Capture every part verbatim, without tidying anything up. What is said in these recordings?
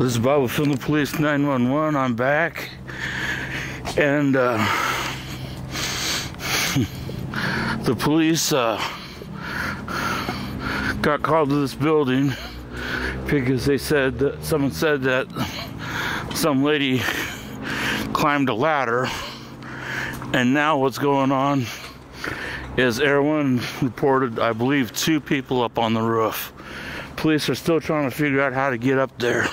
This is Bob with Finley Police nine one one. I'm back. And uh, the police uh, got called to this building because they said that someone said that some lady climbed a ladder. And now what's going on is Air One reported, I believe, two people up on the roof. Police are still trying to figure out how to get up there.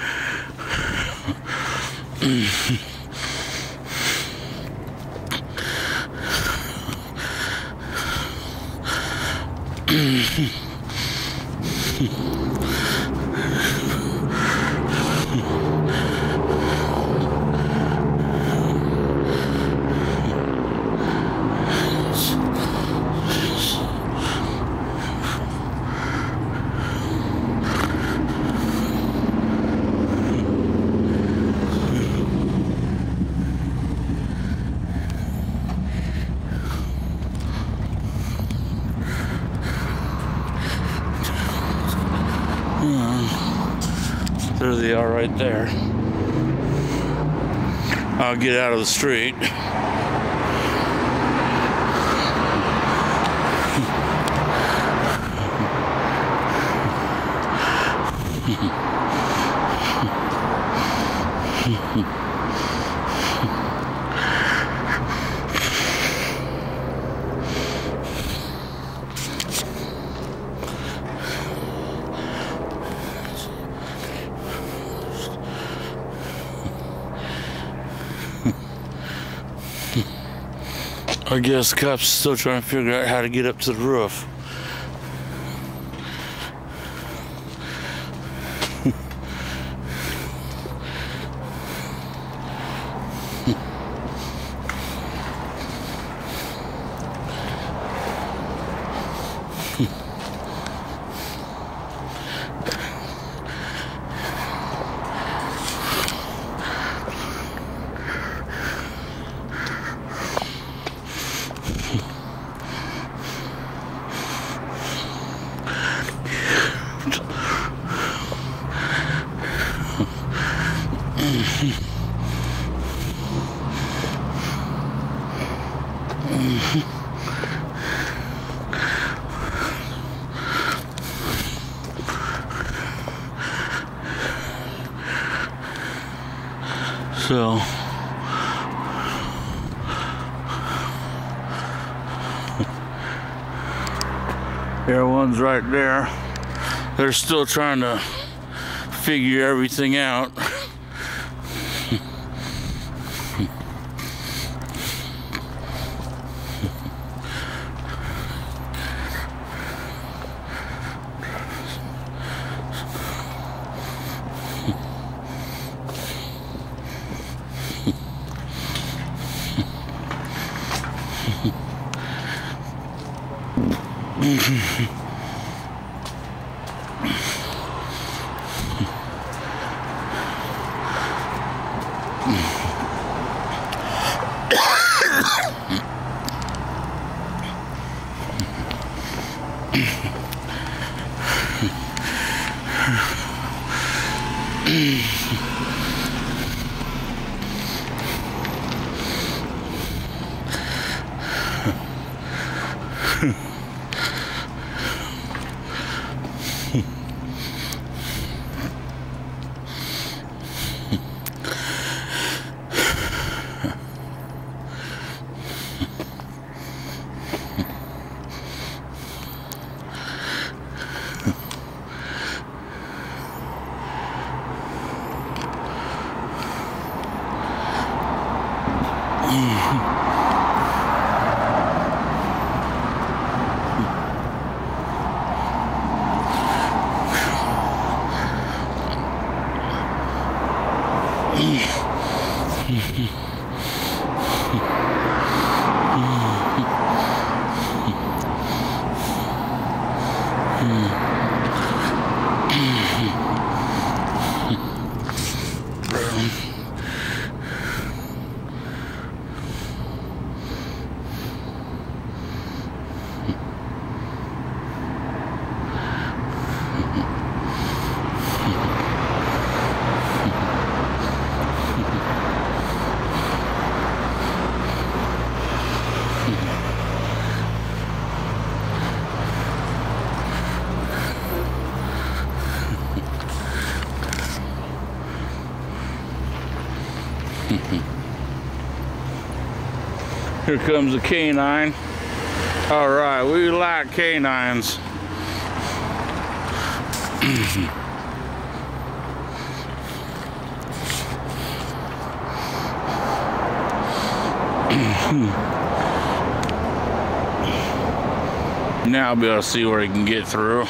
There they are right there. I'll get out of the street. I guess cops are still trying to figure out how to get up to the roof. So Air One's right there. They're still trying to figure everything out. Here comes the canine. All right, we like canines. Now I'll be able to see where he can get through.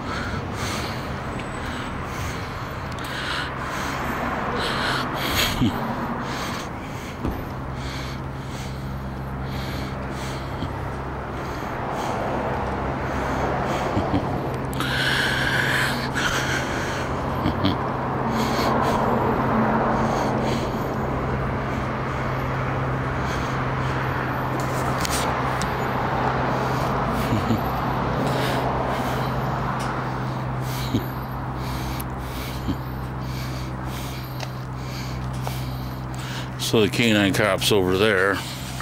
So the canine cop's over there.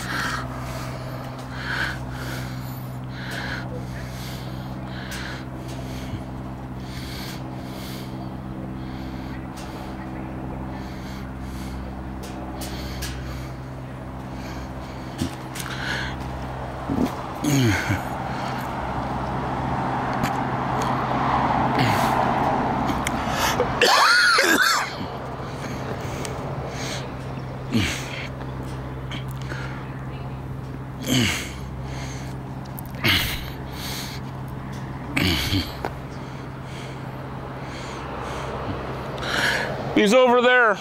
He's over there.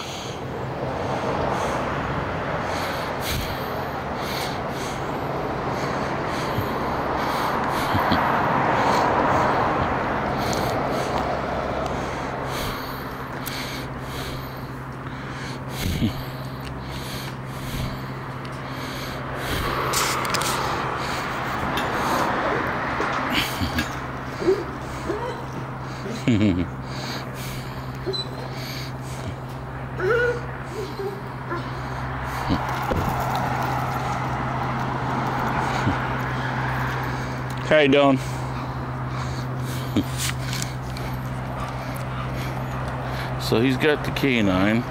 How you doing? So he's got the canine.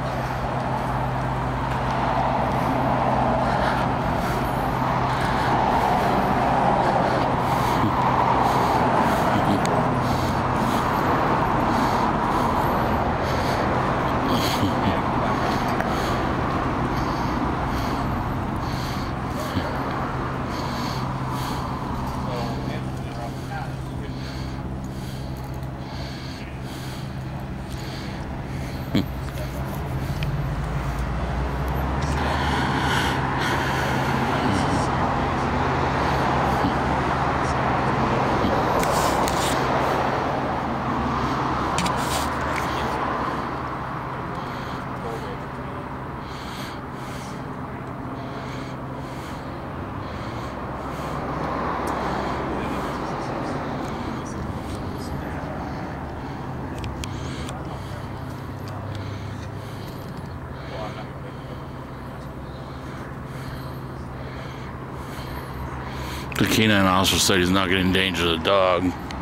The canine officer said he's not going to endanger the dog.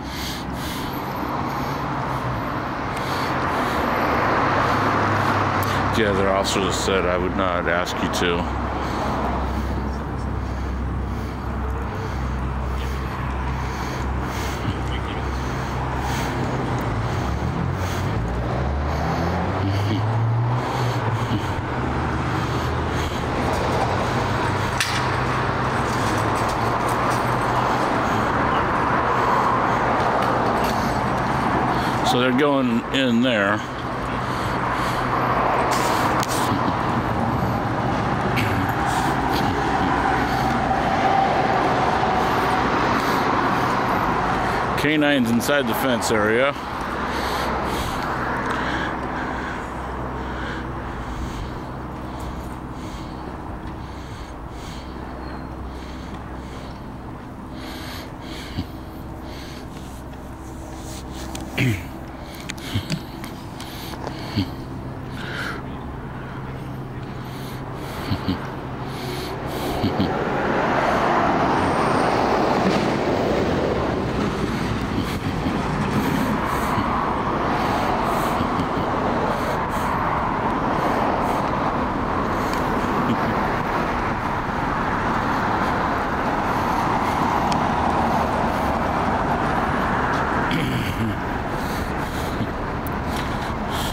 The other officer said I would not ask you to. So they're going in there. Canine's inside the fence area.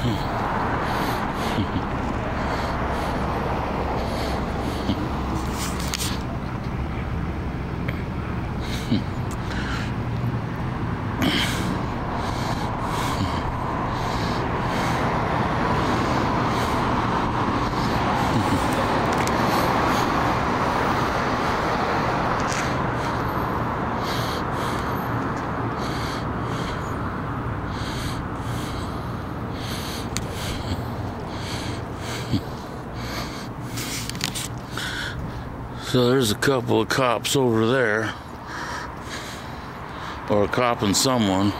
So there's a couple of cops over there, or a cop and someone.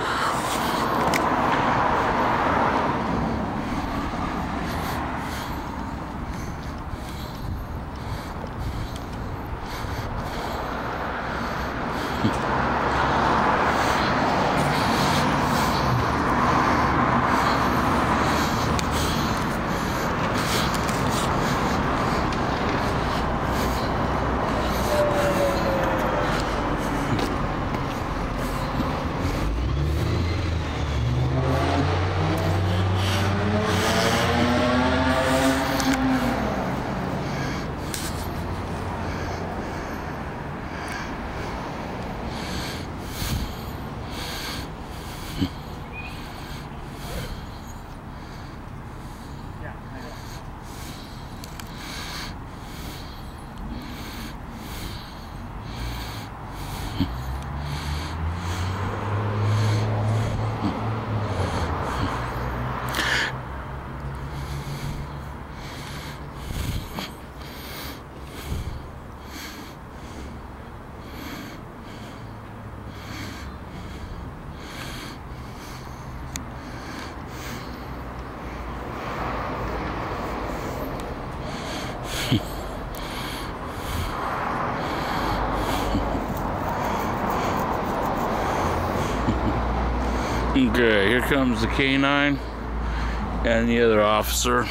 Okay, here comes the K nine and the other officer.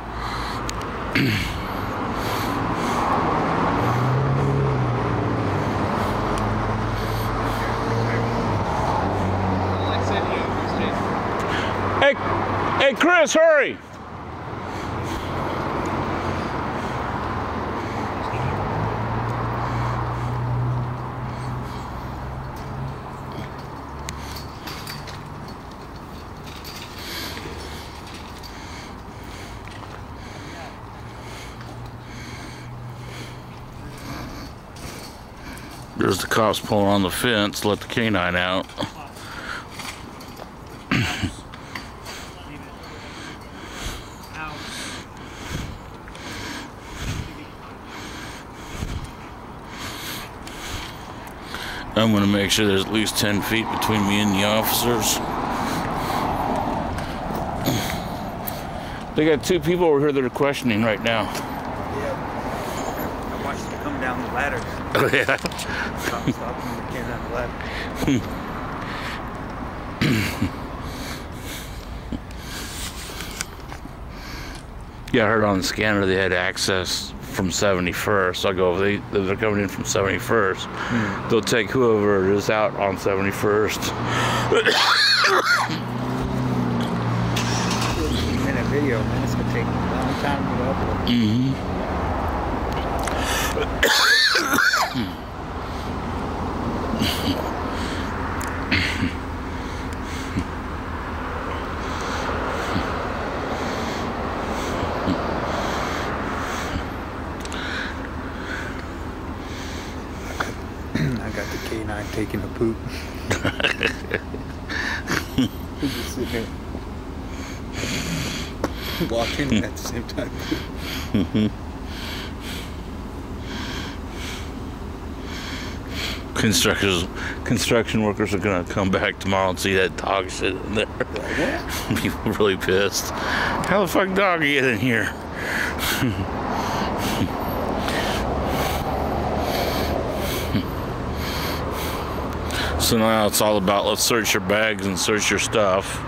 Hey, hey, Chris, hurry! There's the cops pulling on the fence, let the K nine out. I'm gonna make sure there's at least ten feet between me and the officers. They got two people over here that are questioning right now. Yeah. I watched them come down the ladder. Oh yeah. Stop, stop when they came down the ladder. Yeah, I heard on the scanner they had access from seventy-first. So I go, they, they're coming in from seventy-first. Hmm. They'll take whoever is out on seventy-first. Minute video, man. It's gonna take a long time to upload. Mm-hmm. I got the K nine taking a poop. He's just sitting there watching at the same time. Mm-hmm. Constructors, construction workers are gonna come back tomorrow and see that dog shit in there. What? People really pissed. How the fuck dog get in here? So now it's all about let's search your bags and search your stuff.